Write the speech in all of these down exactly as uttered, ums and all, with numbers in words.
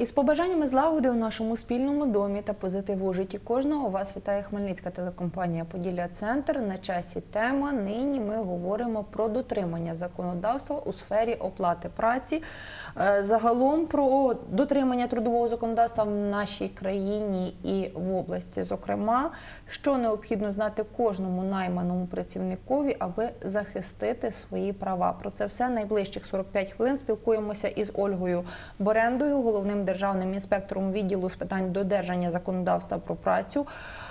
Із побажаннями злагоди у нашому спільному домі та позитиву у житті кожного вас вітає Хмельницька телекомпанія «Поділля-Центр». На часі тема. Нині ми говоримо про дотримання законодавства у сфері оплати праці. Загалом про дотримання трудового законодавства в нашій країні і в області, зокрема, що необхідно знати кожному найманому працівникові, аби захистити свої права. Про це все найближчих сорок п'ять хвилин спілкуємося із Ольгою Борендою, головним державним інспектором відділу з питань додержання законодавства про працю,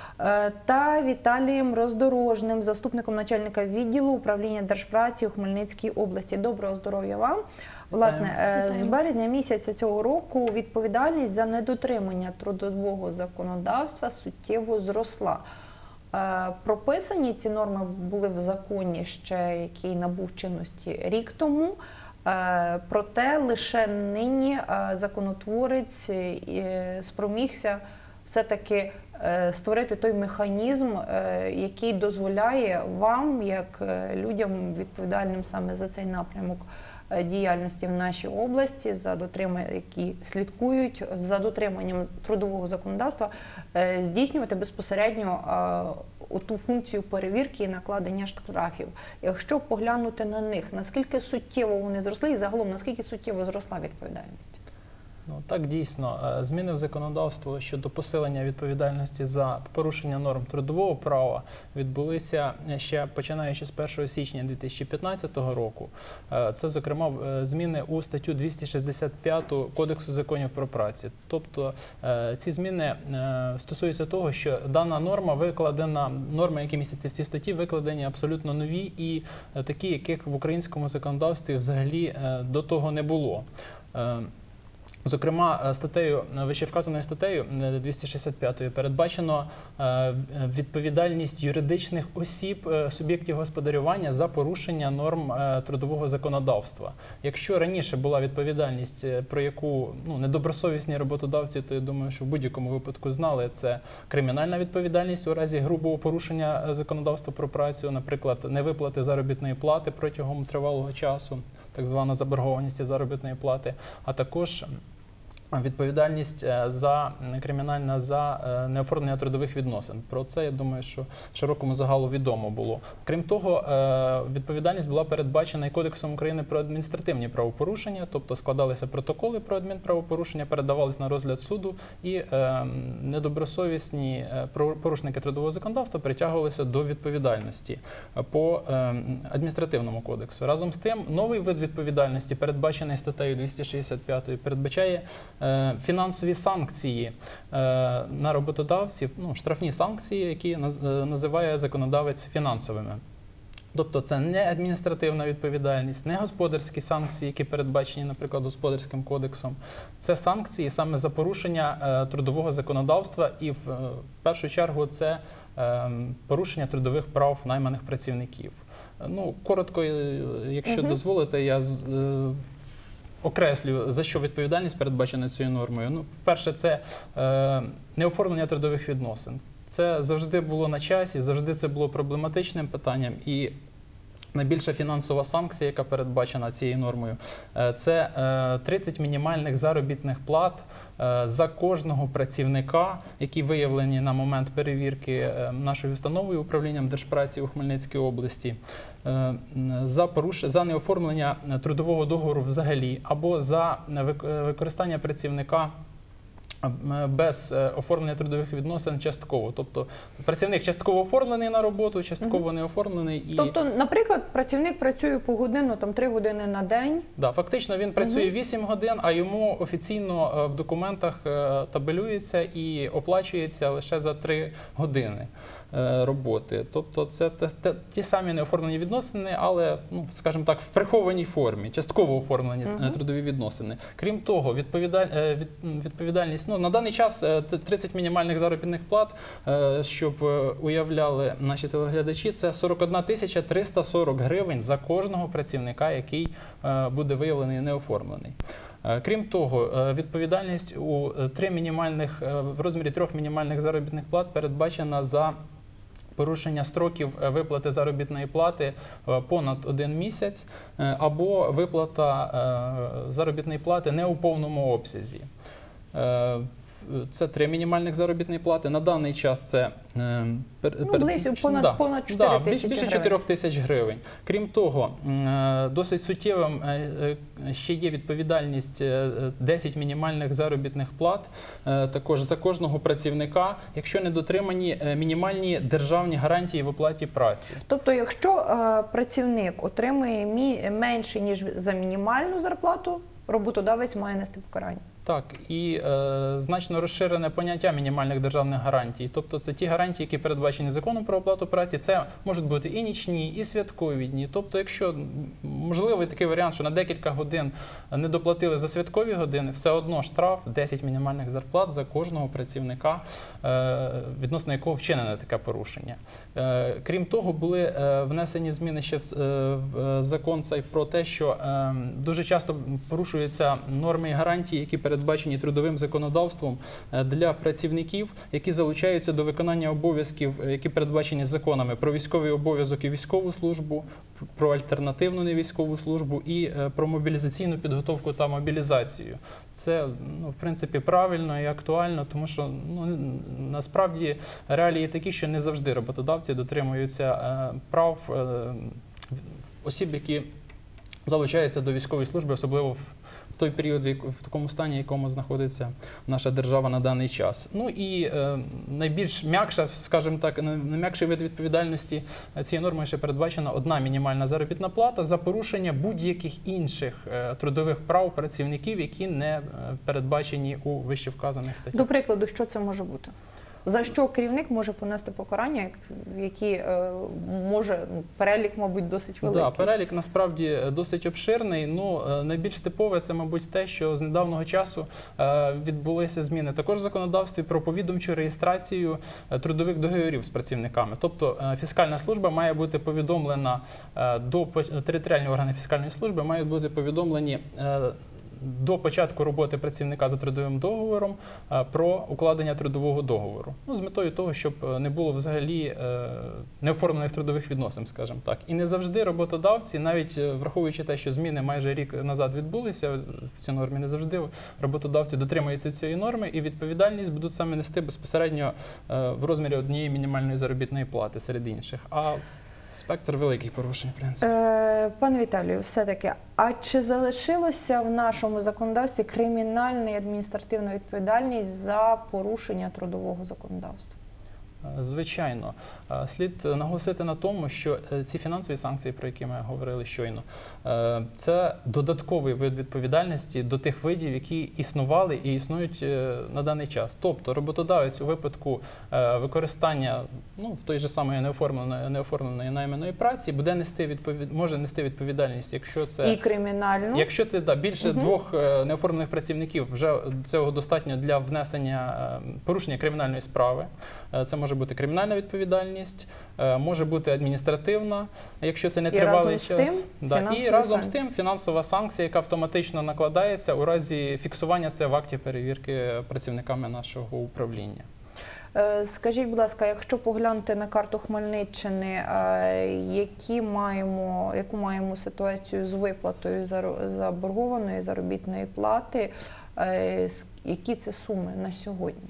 та Віталієм Роздорожним, заступником начальника відділу управління держпраці у Хмельницькій області. Доброго здоров'я вам! Власне, з березня місяця цього року відповідальність за недотримання трудового законодавства суттєво зросла. Прописані ці норми були в законі ще, який набув чинності рік тому. Проте лише нині законотворець спромігся все-таки створити той механізм, який дозволяє вам, як людям відповідальним саме за цей напрямок діяльності в нашій області, за дотримання, які слідкують за дотриманням трудового законодавства, здійснювати безпосередньо ту функцію перевірки і накладення штрафів. Якщо поглянути на них, наскільки суттєво вони зросли і загалом наскільки суттєво зросла відповідальність? Ну, так, дійсно, зміни в законодавство щодо посилення відповідальності за порушення норм трудового права відбулися ще починаючи з першого січня дві тисячі п'ятнадцятого року. Це, зокрема, зміни у статтю двісті шістдесят п'яту Кодексу законів про працю. Тобто ці зміни стосуються того, що дана норма викладена, норми, які містяться в цій статті, викладені абсолютно нові і такі, яких в українському законодавстві взагалі до того не було. Зокрема, статтею, вищевказаною статтею двісті шістдесят п'ятою передбачено відповідальність юридичних осіб, суб'єктів господарювання за порушення норм трудового законодавства. Якщо раніше була відповідальність, про яку ну, недобросовісні роботодавці, то я думаю, що в будь-якому випадку знали, це кримінальна відповідальність у разі грубого порушення законодавства про працю, наприклад, невиплати заробітної плати протягом тривалого часу, так звана заборгованість заробітної плати, а також відповідальність за кримінальна за неоформлення трудових відносин. Про це, я думаю, що широкому загалу відомо було. Крім того, відповідальність була передбачена і Кодексом України про адміністративні правопорушення, тобто складалися протоколи про адмінправопорушення, передавались на розгляд суду і недобросовісні порушники трудового законодавства притягувалися до відповідальності по адміністративному кодексу. Разом з тим, новий вид відповідальності, передбачений статтею двісті шістдесят п'ятою, передбачає фінансові санкції на роботодавців, ну, штрафні санкції, які називає законодавець фінансовими. Тобто це не адміністративна відповідальність, не господарські санкції, які передбачені, наприклад, Господарським кодексом. Це санкції саме за порушення трудового законодавства і, в першу чергу, це порушення трудових прав найманих працівників. Ну, коротко, якщо дозволите, я окреслю, за що відповідальність передбачена цією нормою. Ну, перше, це е, неоформлення трудових відносин. Це завжди було на часі, завжди це було проблематичним питанням. І найбільша фінансова санкція, яка передбачена цією нормою, це тридцять мінімальних заробітних плат за кожного працівника, які виявлені на момент перевірки нашою установою управлінням держпраці у Хмельницькій області, за порушення, за неоформлення трудового договору взагалі, або за використання працівника без оформлення трудових відносин частково. Тобто працівник частково оформлений на роботу, частково угу. не оформлений. І... Тобто, наприклад, працівник працює по годину, там три години на день? Да, фактично він працює угу. вісім годин, а йому офіційно в документах табелюється і оплачується лише за три години роботи. Тобто це ті самі неоформлені відносини, але, ну, скажімо так, в прихованій формі, частково оформлені угу. трудові відносини. Крім того, відповідаль... відповідальність, ну, на даний час тридцять мінімальних заробітних плат, щоб уявляли наші телеглядачі, це сорок одна тисяча триста сорок гривень за кожного працівника, який буде виявлений неоформлений. Крім того, відповідальність у три мінімальних, в розмірі трьох мінімальних заробітних плат передбачена за порушення строків виплати заробітної плати понад один місяць або виплата заробітної плати не у повному обсязі. Е, Це три мінімальних заробітної плати. На даний час це е, пер- Ну, пер- близько, понад- да, понад чотири да, тисячі більше гривень. чотирьох тисяч гривень. Крім того, е, досить суттєвим е, е, ще є відповідальність е, десять мінімальних заробітних плат е, також за кожного працівника, якщо не дотримані е, мінімальні державні гарантії в оплаті праці. Тобто, якщо е, працівник отримує мі- менше, ніж за мінімальну зарплату, роботодавець має нести покарання. Так, і е, значно розширене поняття мінімальних державних гарантій. Тобто це ті гарантії, які передбачені законом про оплату праці. Це можуть бути і нічні, і святкові дні. Тобто, якщо м, можливий такий варіант, що на декілька годин не доплатили за святкові години, все одно штраф десять мінімальних зарплат за кожного працівника, е, відносно якого вчинене таке порушення. Е, крім того, були е, внесені зміни ще в, е, в закон цей про те, що е, дуже часто порушуються норми і гарантії, які передбачені трудовим законодавством для працівників, які залучаються до виконання обов'язків, які передбачені законами про військовий обов'язок і військову службу, про альтернативну невійськову службу і про мобілізаційну підготовку та мобілізацію. Це, ну, в принципі, правильно і актуально, тому що, ну, насправді реалії такі, що не завжди роботодавці дотримуються е, прав е, осіб, які залучаються до військової служби, особливо в в той період, в яку- в такому стані, в якому знаходиться наша держава на даний час. Ну і е, найбільш м'якша, скажімо так, найм'якший вид відповідальності цієї норми ще передбачена одна мінімальна заробітна плата за порушення будь-яких інших е, трудових прав працівників, які не е, передбачені у вище вказаних статтях. До прикладу, що це може бути? За що керівник може понести покарання, як- які е, може, ну, перелік, мабуть, досить великий. Да, перелік насправді досить обширний. Ну, е, найбільш типове це, мабуть, те, що з недавнього часу е, відбулися зміни також в законодавстві про повідомчу реєстрацію е, трудових договорів з працівниками. Тобто е, фіскальна служба має бути повідомлена е, до по- територіальні органи фіскальної служби мають бути повідомлені е, до початку роботи працівника за трудовим договором е, про укладення трудового договору. Ну, з метою того, щоб е, не було взагалі е, неоформлених трудових відносин, скажімо так. І не завжди роботодавці, навіть е, враховуючи те, що зміни майже рік назад відбулися в цій нормі, не завжди роботодавці дотримуються цієї норми, і відповідальність будуть саме нести безпосередньо е, в розмірі однієї мінімальної заробітної плати серед інших. А спектр великих порушень, в принципі. Е, Пане Віталію, все-таки, а чи залишилося в нашому законодавстві кримінальна і адміністративна відповідальність за порушення трудового законодавства? Звичайно. Е, Слід наголосити на тому, що е, ці фінансові санкції, про які ми говорили щойно, е, це додатковий вид відповідальності до тих видів, які існували і існують е, на даний час. Тобто роботодавець у випадку е, використання, ну, в той же самої неоформленої, неоформленої найманої праці буде нести відповід... може нести відповідальність, якщо це І кримінальну? Якщо це да, більше Мгм. двох е, неоформлених працівників, вже цього достатньо для внесення е, порушення кримінальної справи. Е, Це може бути кримінальна відповідальність, е, може бути адміністративна, якщо це не І тривалий разом з час. тим Да. І фінансові разом з санкції. тим фінансова санкція, яка автоматично накладається у разі фіксування це в акті перевірки працівниками нашого управління. Е, Скажіть, будь ласка, якщо поглянути на карту Хмельниччини, е, які маємо, яку маємо ситуацію з виплатою заро- заборгованої заробітної плати, е, с- які це суми на сьогодні?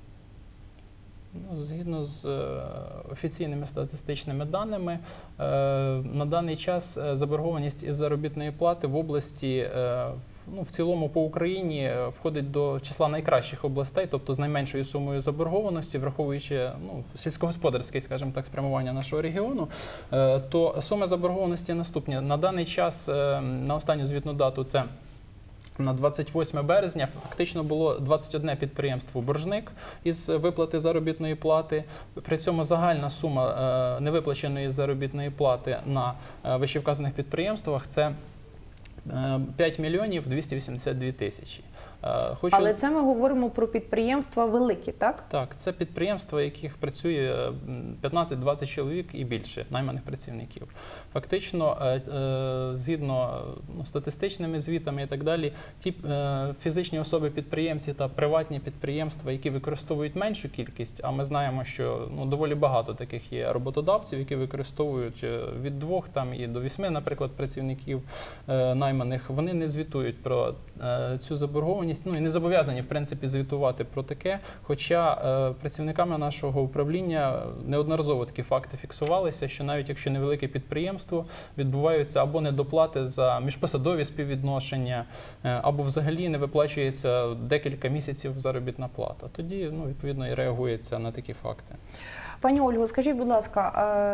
Ну, згідно з е, офіційними статистичними даними, е, на даний час е, заборгованість із заробітної плати в області, е, ну, в цілому по Україні е, входить до числа найкращих областей, тобто з найменшою сумою заборгованості, враховуючи, ну, сільськогосподарське, скажімо так, спрямування нашого регіону, е, то суми заборгованості наступні. На даний час, е, на останню звітну дату, це на двадцять восьме березня фактично було двадцять одне підприємство боржник із виплати заробітної плати. При цьому загальна сума е, невиплаченої заробітної плати на е, вищевказаних підприємствах – це е, п'ять мільйонів двісті вісімдесят дві тисячі. Е, Хочу... Але це ми говоримо про підприємства великі, так? Так, це підприємства, в яких працює п'ятнадцять-двадцять чоловік і більше найманих працівників. Фактично, е, е, згідно ну, статистичними звітами і так далі, ті е, фізичні особи-підприємці та приватні підприємства, які використовують меншу кількість, а ми знаємо, що ну, доволі багато таких є роботодавців, які використовують е, від двох там, і до вісьми, наприклад, працівників е, найманих, вони не звітують про е, цю заборгованість необхідність, ну і не зобов'язані, в принципі, звітувати про таке. Хоча е, працівниками нашого управління неодноразово такі факти фіксувалися, що навіть якщо невелике підприємство, відбуваються або недоплати за міжпосадові співвідношення, е, або взагалі не виплачується декілька місяців заробітна плата. Тоді, ну, відповідно, і реагується на такі факти. Пані Ольго, скажіть, будь ласка,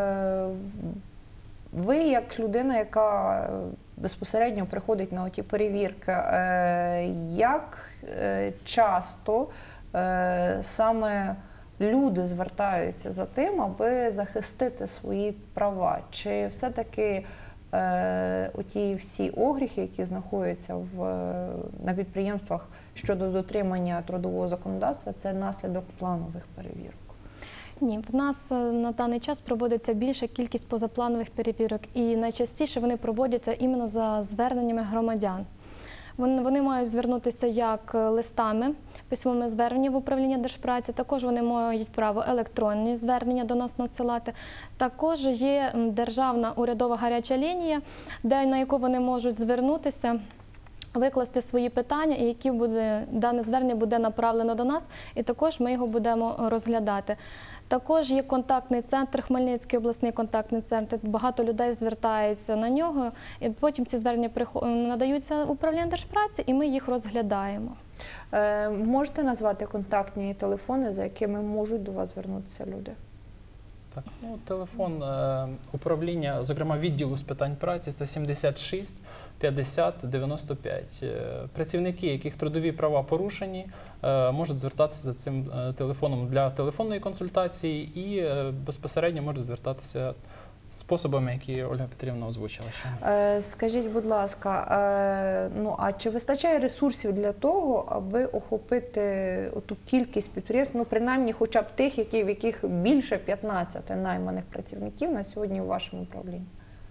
е, ви як людина, яка безпосередньо приходить на оті перевірки, е, як е, часто е, саме люди звертаються за тим, аби захистити свої права? Чи все-таки е, оті всі огріхи, які знаходяться в, на підприємствах щодо дотримання трудового законодавства, це наслідок планових перевірок? Ні, в нас на даний час проводиться більша кількість позапланових перевірок, і найчастіше вони проводяться іменно за зверненнями громадян. Вони, вони мають звернутися як листами, письмовими зверненнями в управління Держпраці, також вони мають право електронні звернення до нас надсилати. Також є державна урядова гаряча лінія, де, на яку вони можуть звернутися, викласти свої питання, і які буде, дане звернення буде направлено до нас, і також ми його будемо розглядати. Також є контактний центр, Хмельницький обласний контактний центр, багато людей звертається на нього, і потім ці звернення надаються управлінню Держпраці, і ми їх розглядаємо. Е, можете назвати контактні телефони, за якими можуть до вас звернутися люди? Так, ну, телефон е, управління, зокрема відділу з питань праці, це сімдесят шість п'ятдесят дев'яносто п'ять. Е, працівники, яких трудові права порушені, е, можуть звертатися за цим е, телефоном для телефонної консультації і е, безпосередньо можуть звертатися способами, які Ольга Петрівна озвучила. Е, скажіть, будь ласка, е, ну а чи вистачає ресурсів для того, аби охопити ту кількість підприємств, ну принаймні хоча б тих, які, в яких більше п'ятнадцяти найманих працівників на сьогодні у вашому управлінні?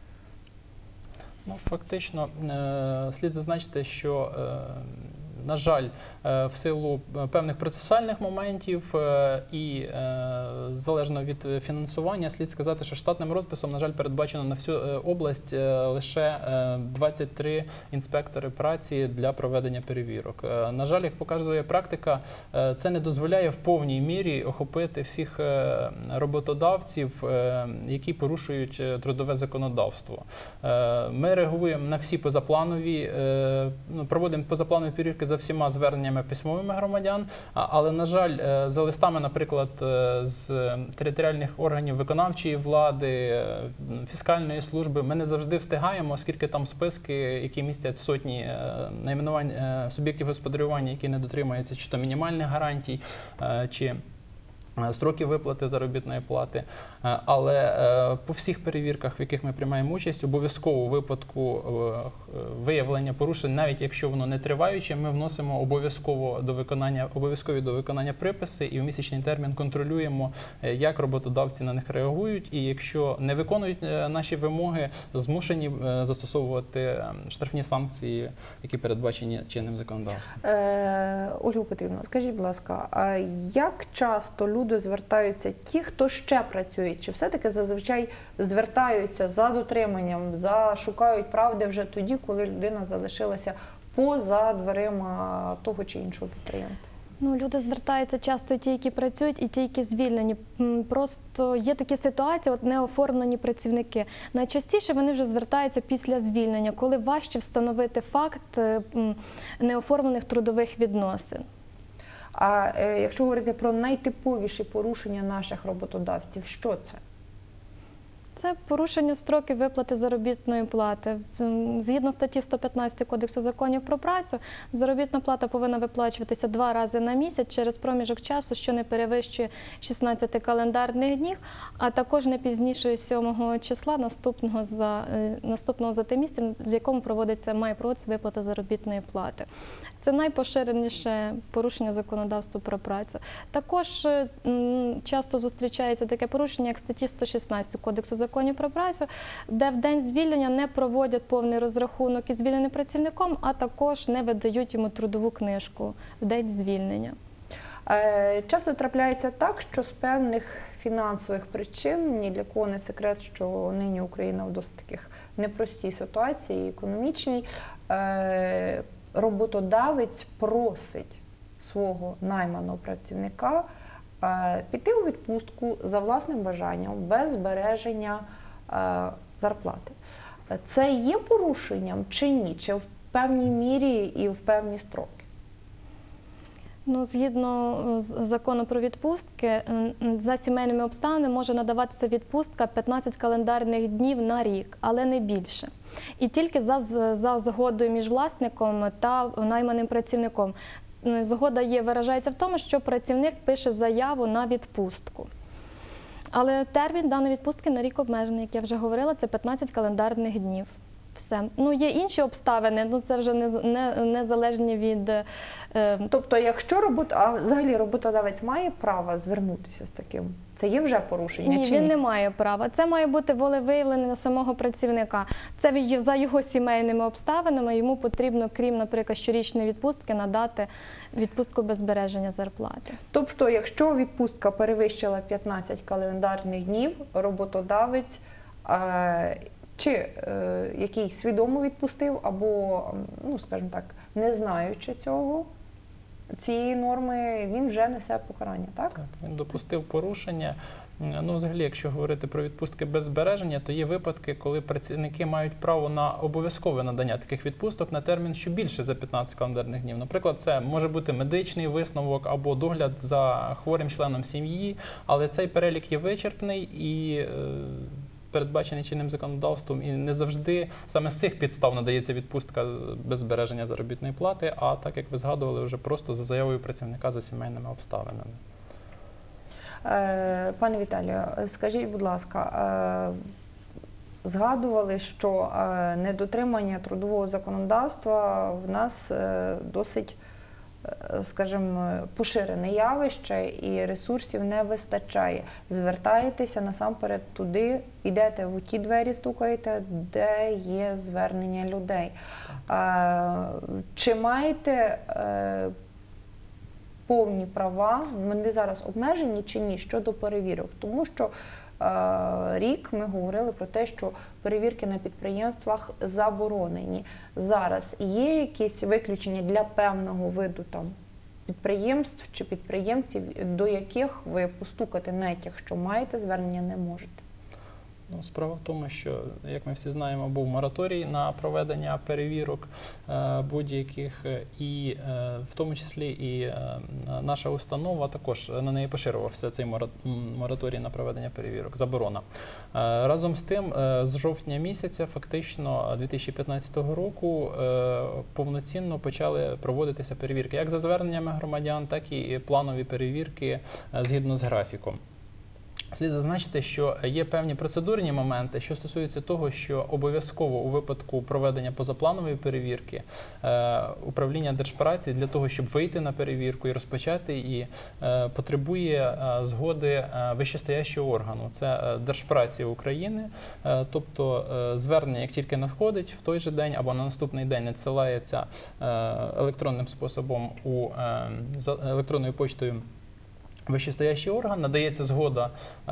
Ну, фактично, е, слід зазначити, що е, на жаль, в силу певних процесуальних моментів і залежно від фінансування, слід сказати, що штатним розписом, на жаль, передбачено на всю область лише двадцять три інспектори праці для проведення перевірок. На жаль, як показує практика, це не дозволяє в повній мірі охопити всіх роботодавців, які порушують трудове законодавство. Ми реагуємо на всі позапланові, проводимо позапланові перевірки за всіма зверненнями письмовими громадян, але, на жаль, за листами, наприклад, з територіальних органів виконавчої влади, фіскальної служби, ми не завжди встигаємо, оскільки там списки, які містять сотні найменувань суб'єктів господарювання, які не дотримуються чи то мінімальних гарантій, чи строки виплати заробітної плати. Але по всіх перевірках, в яких ми приймаємо участь, обов'язково у випадку виявлення порушень, навіть якщо воно не триваюче, ми вносимо обов'язково до виконання, обов'язкові до виконання приписи і в місячний термін контролюємо, як роботодавці на них реагують. І якщо не виконують наші вимоги, змушені застосовувати штрафні санкції, які передбачені чинним законодавством. Е, Ольга Петрівна, скажіть, будь ласка, а як часто люди звертаються, ті, хто ще працює, чи все-таки зазвичай звертаються за дотриманням, за шукають правди вже тоді, коли людина залишилася поза дверима того чи іншого підприємства? Ну, люди звертаються часто ті, які працюють, і ті, які звільнені. Просто є такі ситуації, от неоформлені працівники. Найчастіше вони вже звертаються після звільнення, коли важче встановити факт неоформлених трудових відносин. А е, якщо говорити про найтиповіші порушення наших роботодавців, що це? Це порушення строків виплати заробітної плати. Згідно статті сто п'ятнадцять Кодексу законів про працю, заробітна плата повинна виплачуватися два рази на місяць через проміжок часу, що не перевищує шістнадцяти календарних днів, а також не пізніше сьомого числа наступного за, наступного за тим місцем, в якому проводиться, має проводитися виплата заробітної плати. Це найпоширеніше порушення законодавства про працю. Також м, часто зустрічається таке порушення, як статті сто шістнадцять Кодексу законів про працю, де в день звільнення не проводять повний розрахунок із звільненим працівником, а також не видають йому трудову книжку в день звільнення. Е, часто трапляється так, що з певних фінансових причин, ні для кого не секрет, що нині Україна в досить таких непростій ситуації, економічній, е, роботодавець просить свого найманого працівника е, піти у відпустку за власним бажанням без збереження е, зарплати. Це є порушенням чи ні? Чи в певній мірі і в певні строки? Ну, згідно з закону про відпустки, м, за сімейними обставинами може надаватися відпустка п'ятнадцять календарних днів на рік, але не більше. І тільки за, з- за згодою між власником та найманим працівником. М, Згода є, виражається в тому, що працівник пише заяву на відпустку. Але термін даної відпустки на рік обмежений, як я вже говорила, це п'ятнадцять календарних днів. Все. Ну, є інші обставини, ну це вже не, з- не, незалежні від е, Тобто, якщо робот... а взагалі роботодавець має право звернутися з таким, це є вже порушення Ні, чи він ні? не має права. Це має бути волевиявлення самого працівника. Це від- за його сімейними обставинами йому потрібно, крім, наприклад, щорічної відпустки, надати відпустку без збереження зарплати. Тобто, якщо відпустка перевищила п'ятнадцять календарних днів, роботодавець е, чи е, який свідомо відпустив, або, ну, скажімо так, не знаючи цього, цієї норми, він вже несе покарання, так? Так, він допустив порушення. Ну, взагалі, якщо говорити про відпустки без збереження, то є випадки, коли працівники мають право на обов'язкове надання таких відпусток на термін, що більше за п'ятнадцять календарних днів. Наприклад, це може бути медичний висновок або догляд за хворим членом сім'ї, але цей перелік є вичерпний і е, передбачений чинним законодавством, і не завжди саме з цих підстав надається відпустка без збереження заробітної плати, а так, як ви згадували, вже просто за заявою працівника за сімейними обставинами. Е, Пане Віталію, скажіть, будь ласка, е, згадували, що е, недотримання трудового законодавства в нас е, досить, е, скажімо, поширене явище і ресурсів не вистачає. Звертаєтеся насамперед туди, йдете в ті двері, стукаєте, де є звернення людей. Е, Чи маєте е, повні права, вони зараз обмежені чи ні щодо перевірок? Тому що е, рік ми говорили про те, що перевірки на підприємствах заборонені. Зараз є якісь виключення для певного виду там підприємств чи підприємців, до яких ви постукати навіть, якщо маєте звернення, не можете? Ну, справа в тому, що, як ми всі знаємо, був мораторій на проведення перевірок е, будь-яких, е, і е, в тому числі і е, наша установа також на неї поширювався цей мора- м, мораторій на проведення перевірок, заборона. Е, разом з тим, е, з жовтня місяця, фактично дві тисячі п'ятнадцятого року, е, повноцінно почали проводитися перевірки як за зверненнями громадян, так і планові перевірки е, згідно з графіком. Слід зазначити, що є певні процедурні моменти, що стосуються того, що обов'язково у випадку проведення позапланової перевірки е, управління Держпраці для того, щоб вийти на перевірку і розпочати її, е, потребує е, згоди е, вищестоящого органу. Це е, Держпраці України, е, тобто е, звернення, як тільки надходить в той же день або на наступний день надсилається е, електронним способом у е, за електронною почтою вищестоящий орган, надається згода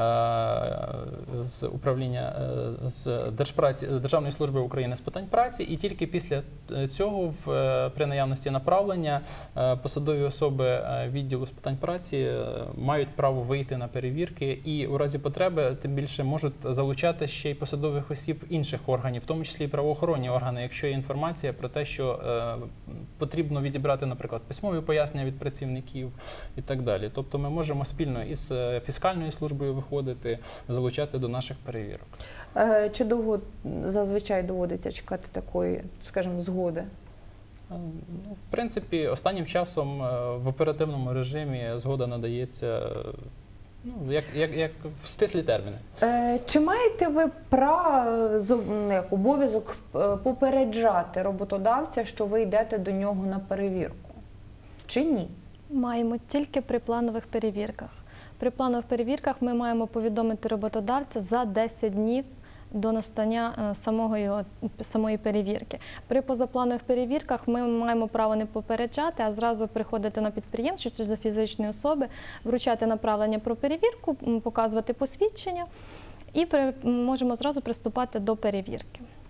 е, з управління е, з Держпраці, з Державної служби України з питань праці, і тільки після цього, в, е, при наявності направлення, е, посадові особи е, відділу з питань праці е, мають право вийти на перевірки і у разі потреби, тим більше, можуть залучати ще й посадових осіб інших органів, в тому числі і правоохоронні органи, якщо є інформація про те, що е, потрібно відібрати, наприклад, письмові пояснення від працівників і так далі. Тобто ми можемо спільно із фіскальною службою виходити, залучати до наших перевірок. Е, Чи довго зазвичай доводиться чекати такої, скажімо, згоди? Ну, в принципі, останнім часом е, в оперативному режимі згода надається е, ну, як, як, як в стислі терміни. Е, Чи маєте ви право, зо- як обов'язок е, попереджати роботодавця, що ви йдете до нього на перевірку? Чи ні? Маємо тільки при планових перевірках. При планових перевірках ми маємо повідомити роботодавця за десять днів до настання е, самого його, самої перевірки. При позапланових перевірках ми маємо право не попереджати, а зразу приходити на підприємство чи за фізичні особи, вручати направлення про перевірку, м, показувати посвідчення і при, можемо зразу приступати до перевірки.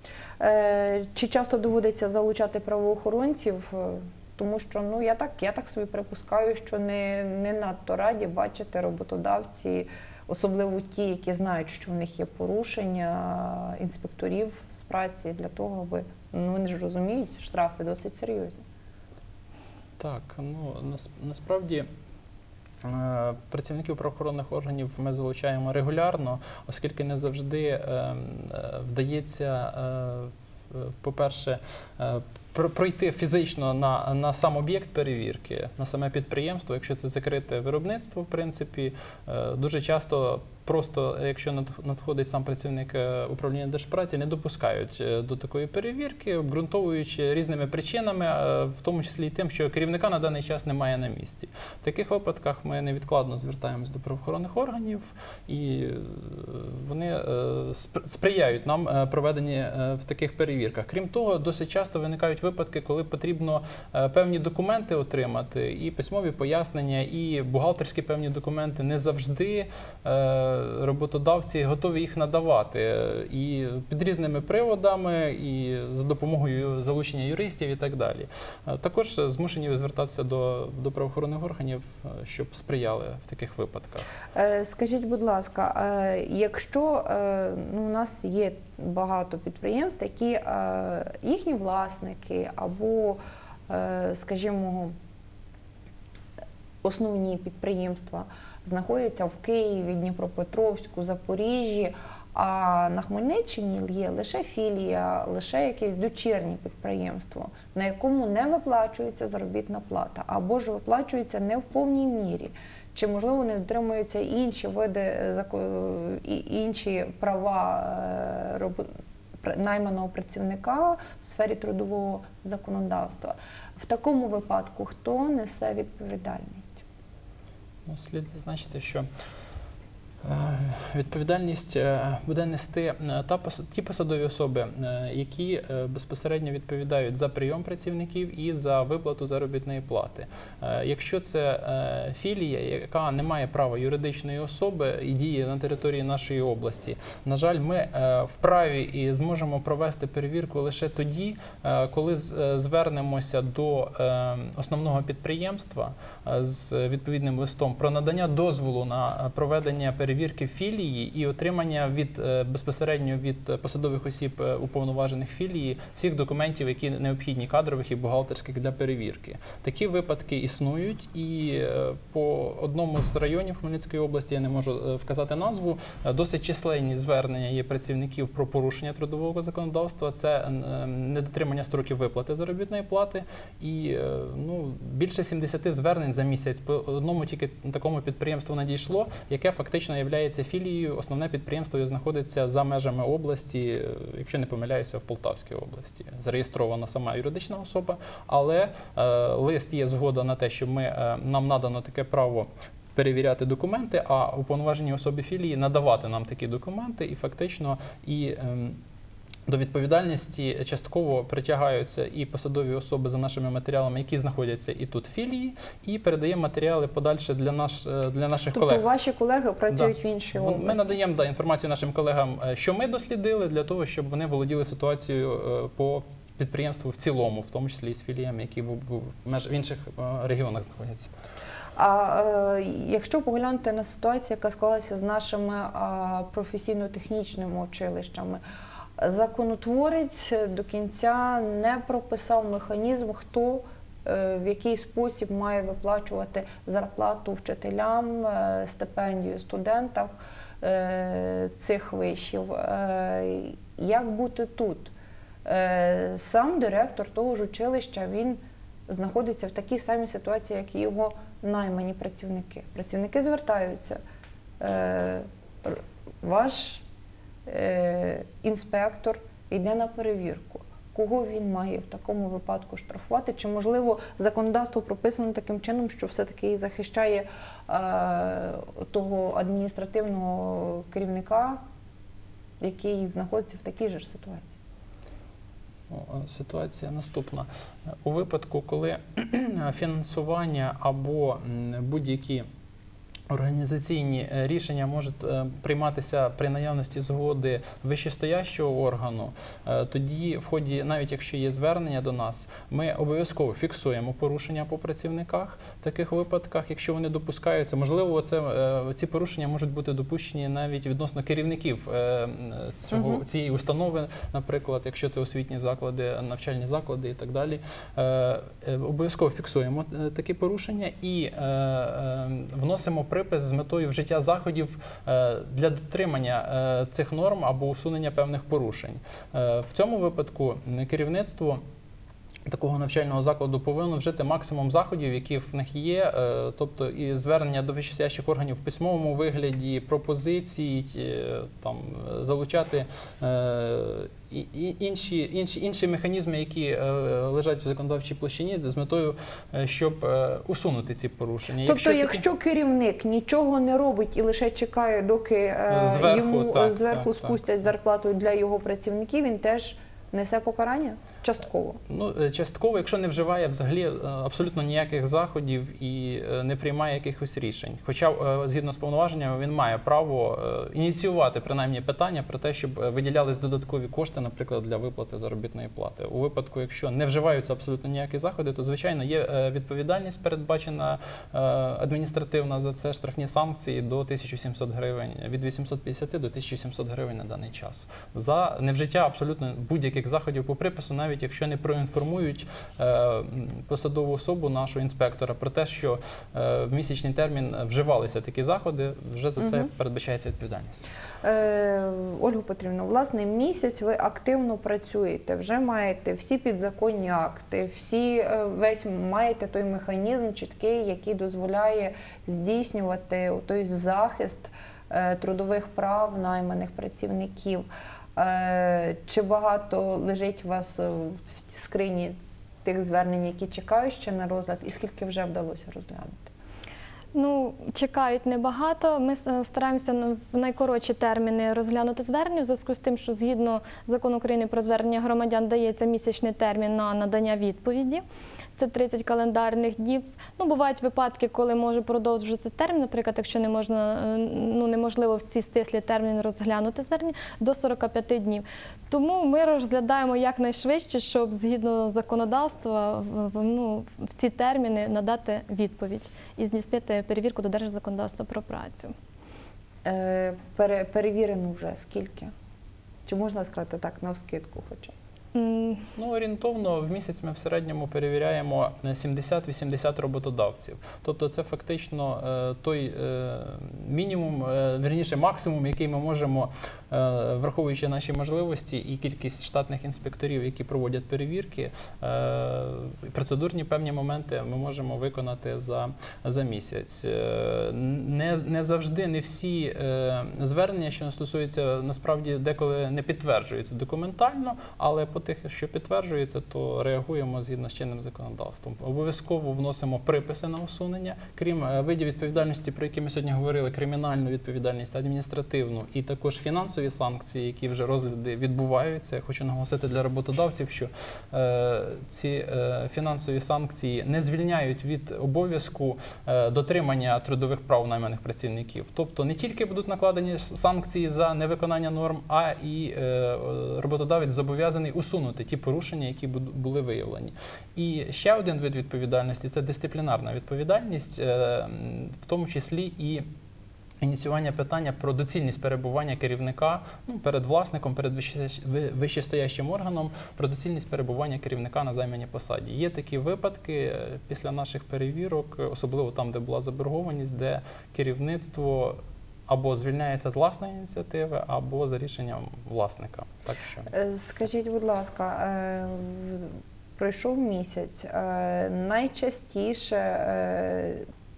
Е, Чи часто доводиться залучати правоохоронців? Е, Тому що ну я так, я так собі припускаю, що не, не надто раді бачити роботодавці, особливо ті, які знають, що в них є порушення інспекторів з праці для того, аби ну вони ж розуміють, штрафи досить серйозні. Так, ну нас, насправді е, працівників правоохоронних органів ми залучаємо регулярно, оскільки не завжди е, е, вдається, е, по-перше, е, пр- пройти фізично на, на сам об'єкт перевірки, на саме підприємство. Якщо це закрите виробництво, в принципі, е, дуже часто просто, якщо над- надходить сам працівник е, управління держпраці, не допускають е, до такої перевірки, обґрунтовуючи різними причинами, е, в тому числі і тим, що керівника на даний час немає на місці. В таких випадках ми невідкладно звертаємось до правоохоронних органів, і е, вони е, спр- сприяють нам е, проведенні е, в таких перевірках. Крім того, досить часто виникають випадки, коли потрібно е, певні документи отримати, і письмові пояснення, і бухгалтерські певні документи. Не завжди е, роботодавці готові їх надавати. Е, І під різними приводами, і за допомогою залучення юристів і так далі. Е, Також змушені звертатися до, до правоохоронних органів, е, щоб сприяли в таких випадках. Е, Скажіть, будь ласка, е, якщо е, ну, у нас є багато підприємств, які е, їхні власники або, е, скажімо, основні підприємства знаходяться в Києві, Дніпропетровську, Запоріжжі, а на Хмельниччині є лише філія, лише якесь дочірнє підприємство, на якому не виплачується заробітна плата, або ж виплачується не в повній мірі. Чи, можливо, не дотримуються інші види, зако- і- інші права е, робо- пр- найманого працівника в сфері трудового законодавства. В такому випадку хто несе відповідальність? Ну, слід зазначити, що е, відповідальність е, буде нести е, та пос- ті посадові особи, е, які е, безпосередньо відповідають за прийом працівників і за виплату заробітної плати. Е, Якщо це е, філія, яка не має права юридичної особи і діє на території нашої області, на жаль, ми е, вправі і зможемо провести перевірку лише тоді, е, коли з- е, звернемося до е, основного підприємства е, з відповідним листом про надання дозволу на проведення перевірки філії і отримання від е, безпосередньо від посадових осіб е, уповноважених філії всіх документів, які необхідні кадрових і бухгалтерських для перевірки. Такі випадки існують, і е, по одному з районів Хмельницької області, я не можу е, вказати назву, е, досить численні звернення є працівників про порушення трудового законодавства. Це е, недотримання строків виплати заробітної плати, і е, ну, більше сімдесят звернень за місяць по одному тільки такому підприємству надійшло, яке фактично є філією. Основне підприємство знаходиться за межами області, е, якщо не помиляюся, в Полтавській області. Зареєстрована сама юридична особа, але е, лист є згода на те, що ми, е, нам надано таке право перевіряти документи, а уповноваженій особі філії надавати нам такі документи, і фактично і ем, до відповідальності частково притягаються і посадові особи за нашими матеріалами, які знаходяться і тут в філії, і передаємо матеріали подальше для, наш, для наших Тобто колег. ваші колеги працюють Да. в іншій Вон- області? Ми надаємо да, інформацію нашим колегам, е, що ми дослідили, для того, щоб вони володіли ситуацією е, по підприємству в цілому, в тому числі і з філіями, які в, в, в, меж- в інших е, регіонах знаходяться. А е, якщо поглянути на ситуацію, яка склалася з нашими а, професійно-технічними училищами, законотворець до кінця не прописав механізм, хто е, в який спосіб має виплачувати зарплату вчителям, е, стипендію студентам е, цих вишів. Е, Як бути тут? Е, Сам директор того ж училища, він знаходиться в такій самій ситуації, як і його наймані працівники. Працівники звертаються. Е, р- Ваш е, інспектор йде на перевірку. Кого він має в такому випадку штрафувати? Чи, можливо, законодавство прописано таким чином, що все-таки і захищає е, того адміністративного керівника, який знаходиться в такій же ж ситуації? Ну, ситуація наступна. У випадку, коли фінансування або м, будь-які організаційні е, рішення можуть е, прийматися при наявності згоди вищестоящого органу, е, тоді в ході, навіть якщо є звернення до нас, ми обов'язково фіксуємо порушення по працівниках в таких випадках, якщо вони допускаються. Можливо, це, е, ці порушення можуть бути допущені навіть відносно керівників е, цього, Мгм. цієї установи, наприклад, якщо це освітні заклади, навчальні заклади і так далі. Е, е, Обов'язково фіксуємо е, такі порушення і е, е, вносимо припис з метою вжиття заходів е, для дотримання е, цих норм або усунення певних порушень. Е, В цьому випадку м, керівництво такого навчального закладу повинно вжити максимум заходів, які в них є, е, тобто і звернення до вищестоящих органів в письмовому вигляді, пропозиції, е, там, е, залучати е, і, і інші, інші, інші механізми, які е, лежать в законодавчій площині, з метою, е, щоб е, усунути ці порушення. Тобто, такі- якщо керівник нічого не робить і лише чекає, доки е, Зверху, йому так, зверху так, спустять так. зарплату для його працівників, він теж несе покарання? Частково. Ну, е, частково, якщо не вживає взагалі е, абсолютно ніяких заходів і е, не приймає якихось рішень. Хоча, е, згідно з повноваженнями, він має право е, ініціювати принаймні питання про те, щоб е, виділялись додаткові кошти, наприклад, для виплати заробітної плати. У випадку, якщо не вживаються абсолютно ніякі заходи, то, звичайно, є е, відповідальність передбачена е, адміністративна за це, штрафні санкції до тисячі сімсот гривень, від вісімсот п'ятдесят до тисячі сімсот гривень на даний час. За невжиття абсолютно будь-яких заходів по припису, навіть якщо не проінформують е, посадову особу, нашого інспектора, про те, що е, в місячний термін вживалися такі заходи, вже за це Мгм. передбачається відповідальність. Е, Ольга Петрівна, власне, місяць ви активно працюєте, вже маєте всі підзаконні акти, всі, е, весь маєте той механізм чіткий, який дозволяє здійснювати той захист е, трудових прав найманих працівників. Е, Чи багато лежить у вас е, в скрині тих звернень, які чекають ще на розгляд, і скільки вже вдалося розглянути? Ну, чекають небагато. Ми с- стараємося на- в найкоротші терміни розглянути звернення, в зв'язку з тим, що згідно закону України про звернення громадян дається місячний термін на надання відповіді. Це тридцять календарних днів. Ну, бувають випадки, коли може продовжитися термін, наприклад, якщо не можна, е, ну, неможливо в ці стислі терміни розглянути звернення, до сорока п'яти днів. Тому ми розглядаємо якнайшвидше, щоб згідно законодавства в, в, ну, в ці терміни надати відповідь і здійснити перевірку додержання законодавства про працю. Е, пере- Перевірено вже скільки? Чи можна сказати так, навскидку хоча б? М, Ну, орієнтовно в місяць ми в середньому перевіряємо сімдесят-вісімдесят роботодавців. Тобто це фактично е, той е, мінімум, е, вірніше максимум, який ми можемо, е, враховуючи наші можливості і кількість штатних інспекторів, які проводять перевірки, е, процедурні певні моменти ми можемо виконати за, за місяць. Е, Не, не завжди, не всі е, звернення, що стосуються, насправді деколи не підтверджуються документально, але по тих, що підтверджується, то реагуємо згідно з чинним законодавством. Обов'язково вносимо приписи на усунення, крім е, видів відповідальності, про які ми сьогодні говорили, кримінальну відповідальність, адміністративну і також фінансові санкції, які вже розгляди відбуваються. Я хочу наголосити для роботодавців, що е, ці е, фінансові санкції не звільняють від обов'язку е, дотримання трудових прав найманих працівників. Тобто не тільки будуть накладені санкції за невиконання норм, а і е, роботодавець зобов'язаний усунути ті порушення, які буд- були виявлені. І ще один вид відповідальності – це дисциплінарна відповідальність, е, м, в тому числі і ініціювання питання про доцільність перебування керівника, ну, перед власником, перед вище- ви- вищестоящим органом, про доцільність перебування керівника на займаній посаді. Є такі випадки е, після наших перевірок, е, особливо там, де була заборгованість, де керівництво або звільняється з власної ініціативи, або за рішенням власника. Так що Е, Скажіть, будь ласка, е, в- пройшов місяць. е, Найчастіше е,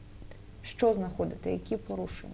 що знаходите? Які порушення?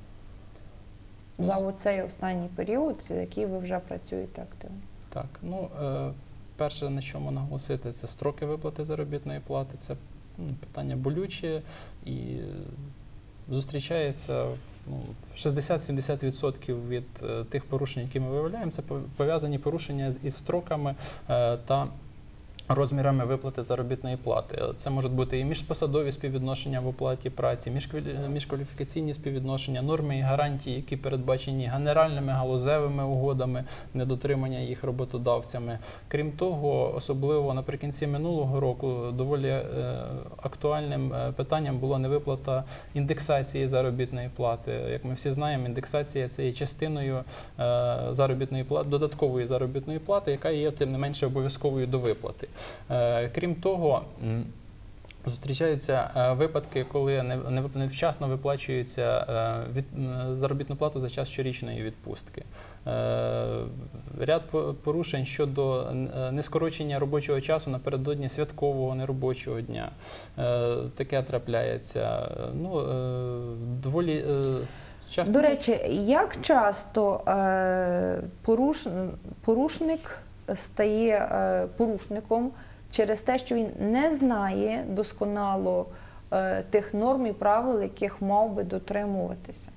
За Ос- оцей останній період, який ви вже працюєте активно? так, ну е, перше, на чому наголосити, це строки виплати заробітної плати. Це м, питання болюче і е, зустрічається ну, шістдесят-сімдесят відсотків від е, тих порушень, які ми виявляємо. Це пов- пов'язані порушення з- із строками е, та розмірами виплати заробітної плати. Це можуть бути і міжпосадові співвідношення в оплаті праці, міжквалі- міжкваліфікаційні співвідношення, норми і гарантії, які передбачені генеральними галузевими угодами, недотримання їх роботодавцями. Крім того, особливо наприкінці минулого року доволі е, актуальним е, питанням була невиплата індексації заробітної плати. Як ми всі знаємо, індексація – це є частиною е, заробітної плати, додаткової заробітної плати, яка є, тим не менше, обов'язковою до виплати. Е, Крім того, м, зустрічаються е, випадки, коли не- не- невчасно виплачується е, від- м, заробітну плату за час щорічної відпустки. Е, Ряд по- порушень щодо е, нескорочення робочого часу напередодні святкового неробочого дня. Е, Таке трапляється. Ну, е, доволі е, часто. До речі, як часто е, поруш, порушник стає е, порушником через те, що він не знає досконало е, тих норм і правил, яких мав би дотримуватися?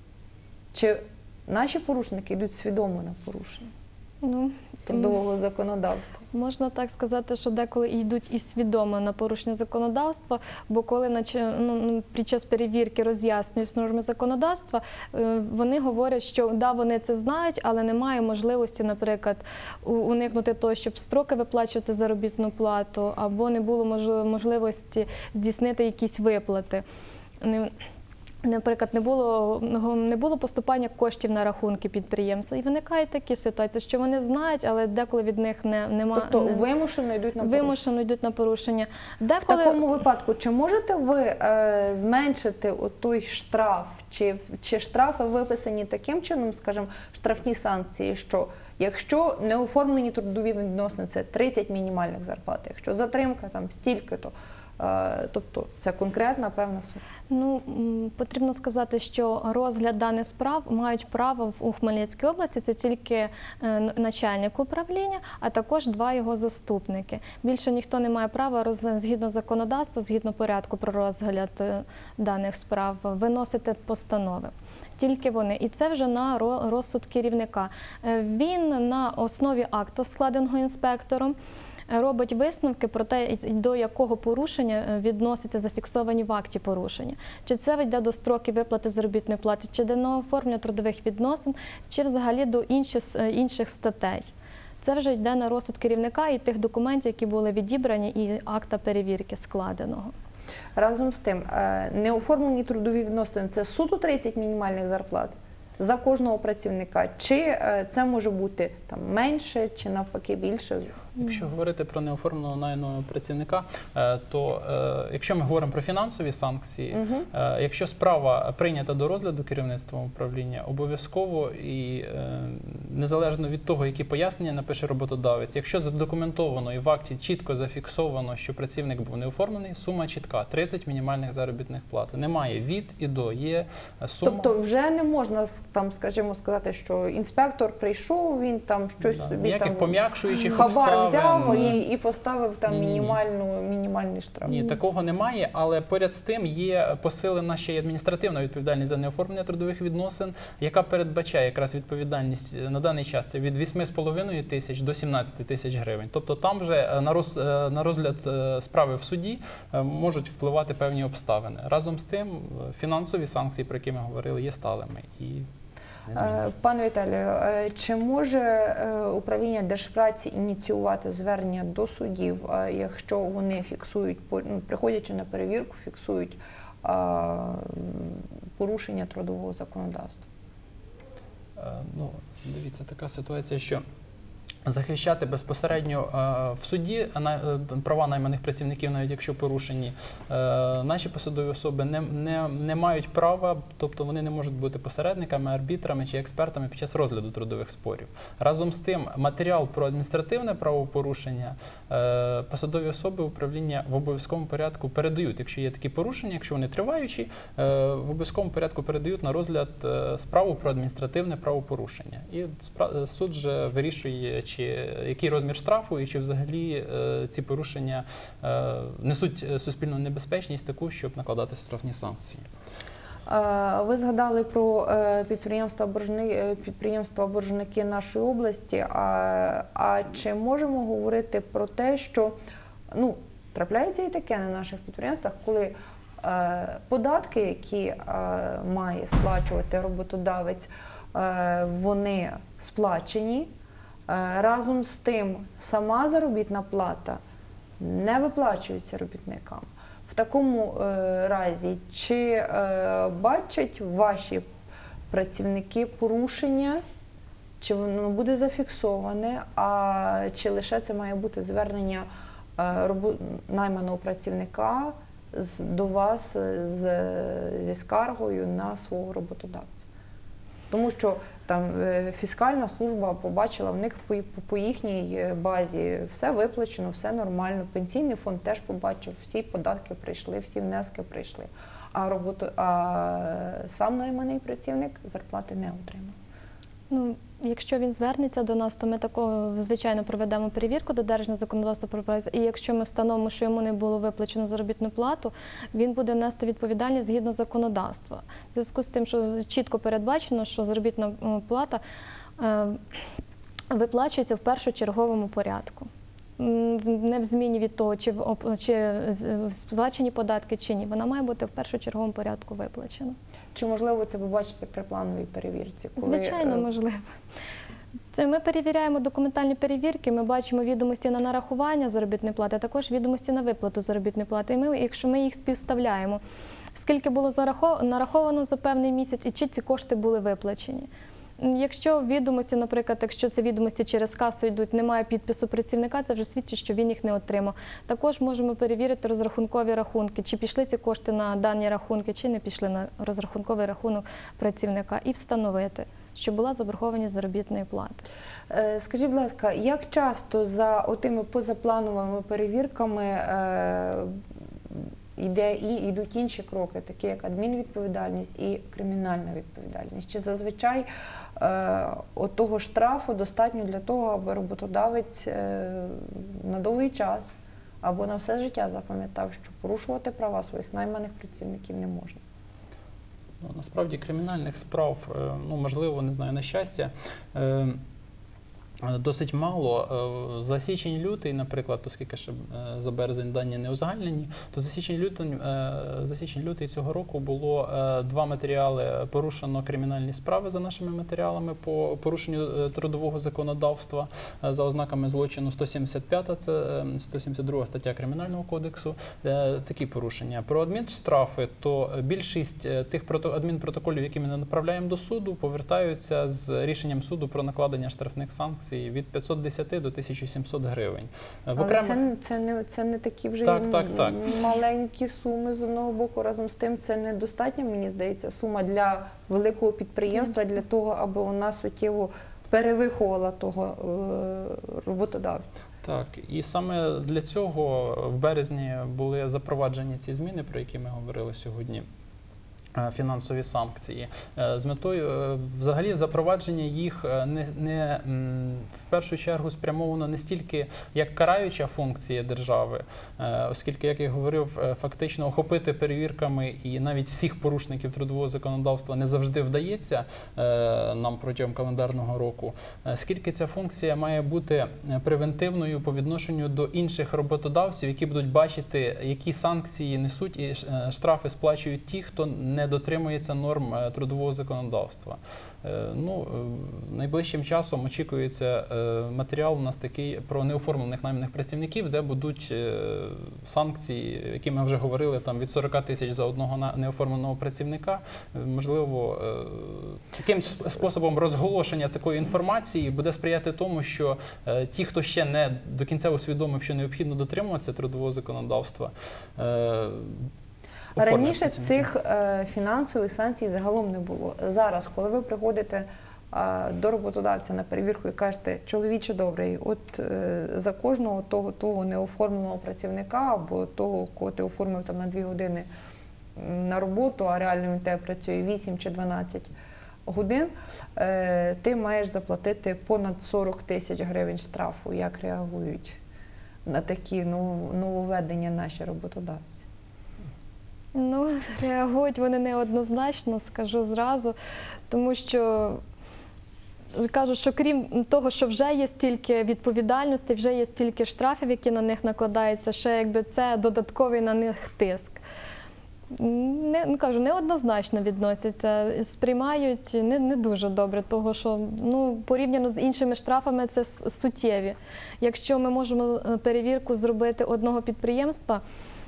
Чи наші порушники йдуть свідомо на порушення Ну, трудового законодавства? можна так сказати, що деколи і йдуть і свідомо на порушення законодавства, бо коли наче, ну, ну, під час перевірки роз'яснюють норми законодавства, е, вони говорять, що да, вони це знають, але немає можливості, наприклад, у- уникнути того, щоб строки виплачувати заробітну плату, або не було мож- можливості здійснити якісь виплати. Не- Наприклад, не було, не було поступання коштів на рахунки підприємства. І виникають такі ситуації, що вони знають, але деколи від них не, немає. Тобто вимушено йдуть на порушення? Вимушено йдуть на порушення. В Деколи такому випадку, чи можете ви е, зменшити той штраф, чи, чи штрафи виписані таким чином, скажімо, штрафні санкції, що якщо не оформлені трудові відносини, це тридцять мінімальних зарплат, якщо затримка там стільки-то, е, тобто це конкретна певна сума. ну, м, потрібно сказати, що розгляд даних справ мають право в- у Хмельницькій області, це тільки е, н- начальник управління, а також два його заступники. Більше ніхто не має права роз- згідно законодавства, згідно порядку про розгляд е, даних справ, виносити постанови. Тільки вони. І це вже на ро- розсуд керівника. Е, Він на основі акта, складеного інспектором, е, робить висновки про те, до якого порушення е, відносяться зафіксовані в акті порушення. Чи це йде до строків виплати заробітної плати, чи до неоформлення трудових відносин, чи взагалі до інших, е, інших статей. Це вже йде на розсуд керівника і тих документів, які були відібрані, і акта перевірки складеного. Разом з тим, е, неоформлені трудові відносини – це суто тридцять мінімальних зарплат за кожного працівника, чи е, це може бути там менше, чи навпаки більше? Якщо говорити про неоформленого найняного працівника, е, то е, якщо ми говоримо про фінансові санкції, Мгм. е, якщо справа прийнята до розгляду керівництвом управління, обов'язково і е, незалежно від того, які пояснення напише роботодавець, якщо задокументовано і в акті чітко зафіксовано, що працівник був неоформлений, сума чітка – тридцять мінімальних заробітних плат. Немає від і до, є сума. Тобто вже не можна там, скажімо, сказати, що інспектор прийшов, він там щось Да, собі ніяких там пом'якшуючих хабар обставин. взяв е, і, і поставив там Ні-ні-ні. мінімальну, мінімальний штраф. Ні, такого немає, але поряд з тим є посилена ще й адміністративна відповідальність за неоформлення трудових відносин, яка передбачає якраз відповідальність на даний час це від вісьми з половиною тисяч до сімнадцяти тисяч гривень. Тобто там вже е, на, роз, е, на розгляд е, справи в суді е, можуть впливати певні обставини. Разом з тим, е, фінансові санкції, про які ми говорили, є сталими і незмінними. Е, Пане Віталію, е, чи може е, управління Держпраці ініціювати звернення до судів, е, якщо вони фіксують, по- ну, приходячи на перевірку, фіксують е, порушення трудового законодавства? Е, Ну, дивіться, така ситуація, що захищати безпосередньо е, в суді на- е, права найманих працівників, навіть якщо порушені, е, наші посадові особи не, не, не мають права, тобто вони не можуть бути посередниками, арбітрами чи експертами під час розгляду трудових спорів. Разом з тим, матеріал про адміністративне правопорушення е, посадові особи управління в обов'язковому порядку передають. Якщо є такі порушення, якщо вони триваючі, е, в обов'язковому порядку передають на розгляд е, справу про адміністративне правопорушення. І спра- суд же вирішує, чи який розмір штрафу, і чи взагалі е, ці порушення е, несуть суспільну небезпечність таку, щоб накладати штрафні санкції. Е, Ви згадали про е, підприємства боржни- е, підприємства боржники нашої області. А, а чи можемо говорити про те, що ну, трапляється і таке на наших підприємствах, коли е, податки, які е, має сплачувати роботодавець, е, вони сплачені, е, разом з тим сама заробітна плата не виплачується робітникам. В такому е, разі, чи е, бачать ваші працівники порушення, чи воно буде зафіксоване, а чи лише це має бути звернення е, робо- найманого працівника з, до вас е, з, зі скаргою на свого роботодавця? Тому що там е, фіскальна служба побачила в них по, по їхній е, базі все виплачено, все нормально. Пенсійний фонд теж побачив, всі податки прийшли, всі внески прийшли. А, роботу, а сам найманий працівник зарплати не отримав. Ну, якщо він звернеться до нас, то ми такого, звичайно, проведемо перевірку додержання законодавства про працю. І якщо ми встановимо, що йому не було виплачено заробітну плату, він буде нести відповідальність згідно законодавства. В зв'язку з тим, що чітко передбачено, що заробітна м, плата е, виплачується в першочерговому порядку. М, Не в зміні від того, чи, в оп- чи з- сплачені податки, чи ні. Вона має бути в першочерговому порядку виплачена. Чи можливо це побачити при плановій перевірці? Коли, Звичайно, е, можливо. Це ми перевіряємо документальні перевірки, ми бачимо відомості на нарахування заробітної плати, а також відомості на виплату заробітної плати. І ми, якщо ми їх співставляємо, скільки було зарахов- нараховано за певний місяць і чи ці кошти були виплачені. Якщо відомості, наприклад, якщо це відомості через касу йдуть, немає підпису працівника, це вже свідчить, що він їх не отримав. Також можемо перевірити розрахункові рахунки, чи пішли ці кошти на дані рахунки, чи не пішли на розрахунковий рахунок працівника, і встановити, що була заборгованість заробітної плати. Е, Скажіть, будь ласка, як часто за отими позаплановими перевірками е, йде і йдуть інші кроки, такі як адмінвідповідальність і кримінальна відповідальність? Чи зазвичай е, от того штрафу достатньо для того, аби роботодавець е, на довгий час або на все життя запам'ятав, що порушувати права своїх найманих працівників не можна? Ну, насправді кримінальних справ, е, ну можливо, не знаю, на щастя, е, досить мало. Е, За січень-лютий, наприклад, оскільки ще е, за березень дані не узагальнені, то за січень-лютий, е, за січень-лютий цього року було е, два матеріали, порушено кримінальні справи за нашими матеріалами по порушенню е, трудового законодавства е, за ознаками злочину. сто сімдесят п'ята, це е, сто сімдесят друга стаття Кримінального кодексу. Е, Такі порушення. Про адмінштрафи, то більшість е, тих прото- адмінпротоколів, які ми направляємо до суду, повертаються з рішенням суду про накладення штрафних санкцій від п'ятсот десять до тисячі сімсот гривень. В Але окремих... це, не- це, не, це не такі вже Так, м- так, так. маленькі суми з одного боку. Разом з тим, це недостатня, мені здається, сума для великого підприємства, для того, аби вона суттєво перевиховувала того е, роботодавця. Так, і саме для цього в березні були запроваджені ці зміни, про які ми говорили сьогодні. е, Фінансові санкції Е, з метою е, взагалі запровадження їх е, не, не м, в першу чергу спрямовано не стільки як караюча функція держави, е, оскільки, як я говорив, е, фактично охопити перевірками і навіть всіх порушників трудового законодавства не завжди вдається е, нам протягом календарного року. Е, Скільки ця функція має бути е, превентивною по відношенню до інших роботодавців, які будуть бачити, які санкції несуть і е, штрафи сплачують ті, хто не дотримується норм е, трудового законодавства. Е, Ну, е, найближчим часом очікується е, матеріал у нас такий про неоформлених найманих працівників, де будуть е, санкції, які ми вже говорили, там від сорок тисяч за одного на- неоформленого працівника. Е, Можливо, е, таким сп- способом розголошення такої інформації буде сприяти тому, що е, ті, хто ще не до кінця усвідомив, що необхідно дотримуватися трудового законодавства, е, оформлять Раніше працівників. цих е, фінансових санкцій загалом не було. Зараз, коли ви приходите е, до роботодавця на перевірку і кажете, чоловіче добрий, от е, за кожного того, того неоформленого працівника або того, кого ти оформив там на дві години м, на роботу, а реально він тебе працює вісім чи дванадцять годин, е, ти маєш заплатити понад сорок тисяч гривень штрафу. Як реагують на такі нов- нововведення наші роботодавці? Ну, реагують вони неоднозначно, скажу зразу, тому що кажуть, що крім того, що вже є стільки відповідальності, вже є стільки штрафів, які на них накладаються, ще якби це додатковий на них тиск. Не, ну, кажу, неоднозначно відносяться, сприймають не, не дуже добре, того що ну, порівняно з іншими штрафами це суттєві. Якщо ми можемо перевірку зробити одного підприємства,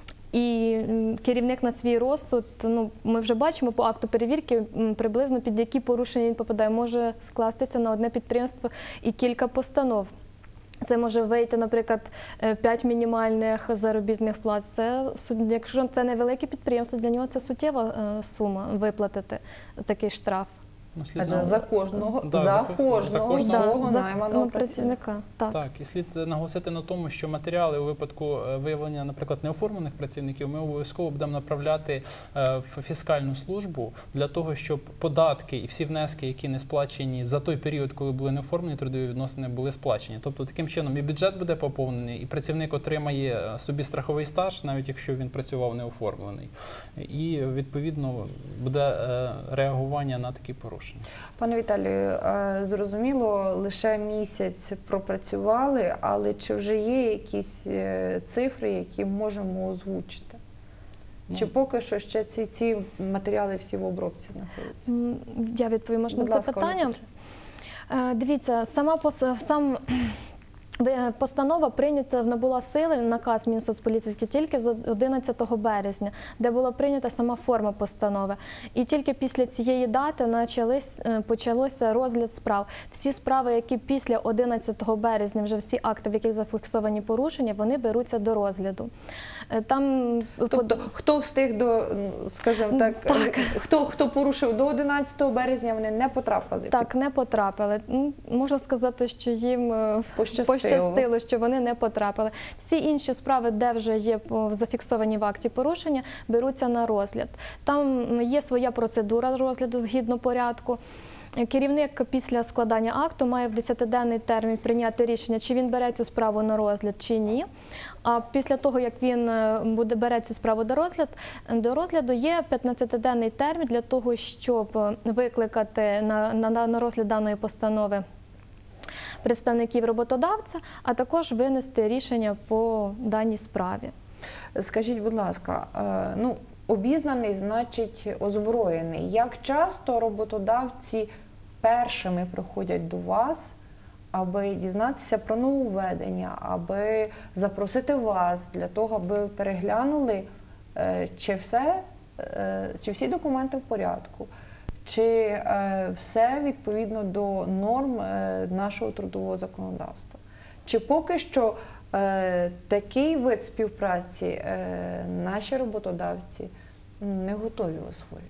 і керівник на свій розсуд, ну, ми вже бачимо по акту перевірки приблизно під які порушення він попадає, може скластися на одне підприємство і кілька постанов. Це може вийти, наприклад, п'ять мінімальних заробітних плат. Це, якщо це невелике підприємство, для нього це суттєва сума виплатити такий штраф. Ну, слід Адже на- за кожного, Да, за за кожного, за кожного. свого Да, за найманого ну, працівника. Так. Так, і слід наголосити на тому, що матеріали у випадку е, виявлення, наприклад, неоформлених працівників ми обов'язково будемо направляти е, в фіскальну службу для того, щоб податки і всі внески, які не сплачені за той період, коли були неоформлені трудові відносини, були сплачені. Тобто таким чином і бюджет буде поповнений, і працівник отримає собі страховий стаж, навіть якщо він працював неоформлений. І відповідно буде е, реагування на такі порушення. Пане Віталію, е, зрозуміло, лише місяць пропрацювали, але чи вже є якісь е, цифри, які можемо озвучити? Чи Ну, поки що ще ці, ці матеріали всі в обробці знаходяться? М, Я відповім можна Будь на це ласка, Ольга питання. Петрівна. Е, Дивіться, сама пос- сам ви- постанова прийнята, набула сили, наказ Мінсоцполітики тільки з одинадцятого березня, де була прийнята сама форма постанови. І тільки після цієї дати почались, е, почалося розгляд справ. Всі справи, які після одинадцятого березня, вже всі акти, в яких зафіксовані порушення, вони беруться до розгляду. Е, Там Тобто, хто встиг до, скажімо так, Так. хто, хто порушив до одинадцятого березня, вони не потрапили? так не потрапили. М, Можна сказати, що їм е, Пощастило. пощастило, що вони не потрапили. Всі інші справи, де вже є о, зафіксовані в акті порушення, беруться на розгляд. Там є своя процедура розгляду згідно порядку. Керівник після складання акту має в десятиденний термін прийняти рішення, чи він бере цю справу на розгляд, чи ні. А після того, як він е, буде бере цю справу до розгляд, до розгляду, є п'ятнадцятиденний термін для того, щоб викликати на, на, на розгляд даної постанови представників роботодавця, а також винести рішення по даній справі. Скажіть, будь ласка, е, ну, обізнаний, значить озброєний. Як часто роботодавці першими приходять до вас, аби дізнатися про нововведення, аби запросити вас для того, аби переглянули, е, чи все, е, чи всі документи в порядку, чи е, все відповідно до норм е, нашого трудового законодавства? Чи поки що е, такий вид співпраці е, наші роботодавці не готові освоїти?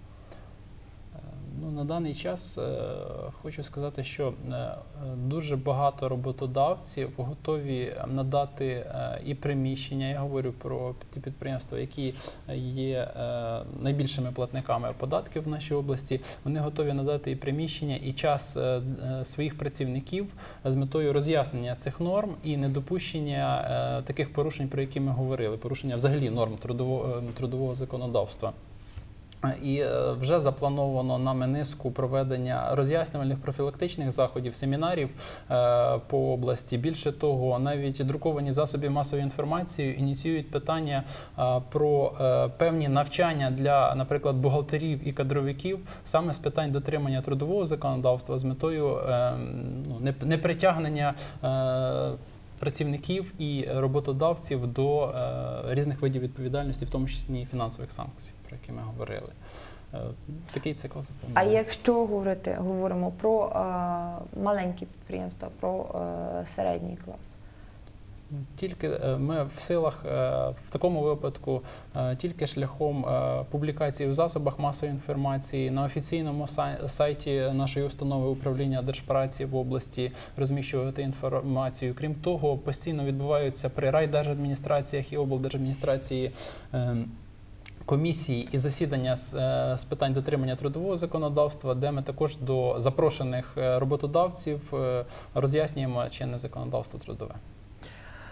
Ну, на даний час е, хочу сказати, що е, дуже багато роботодавців готові надати е, і приміщення. Я говорю про ті підприємства, які є е, найбільшими платниками податків в нашій області. Вони готові надати і приміщення, і час е, е, своїх працівників з метою роз'яснення цих норм і недопущення е, таких порушень, про які ми говорили, порушення взагалі норм трудового, е, трудового законодавства. І е, вже заплановано нами низку проведення роз'яснювальних профілактичних заходів, семінарів е, по області. Більше того, навіть друковані засоби масової інформації ініціюють питання е, про е, певні навчання для, наприклад, бухгалтерів і кадровиків саме з питань дотримання трудового законодавства з метою е, ну, не- непритягнення е, працівників і роботодавців до е, різних видів відповідальності, в тому числі і фінансових санкцій, про які ми говорили. Е, такий цикл А запланований. якщо говорити, говоримо про е, маленькі підприємства, про е, середній клас? Тільки е, ми в силах е, в такому випадку е, тільки шляхом е, публікації в засобах масової інформації на офіційному сай- сайті нашої установи управління Держпраці в області розміщувати інформацію. Крім того, постійно відбуваються при райдержадміністраціях і облдержадміністрації е, комісії і засідання з, е, з питань дотримання трудового законодавства, де ми також до запрошених е, роботодавців е, роз'яснюємо чинне законодавство трудове.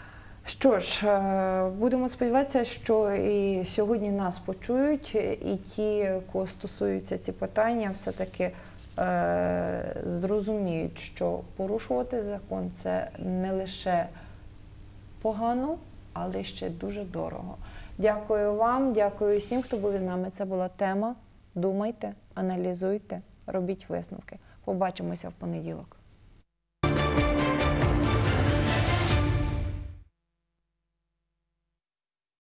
Що ж, е, будемо сподіватися, що і сьогодні нас почують, і ті, кого стосуються ці питання, все-таки е, зрозуміють, що порушувати закон – це не лише погано, але ще дуже дорого. Дякую вам, дякую всім, хто був із нами. Це була тема. Думайте, аналізуйте, робіть висновки. Побачимося в понеділок.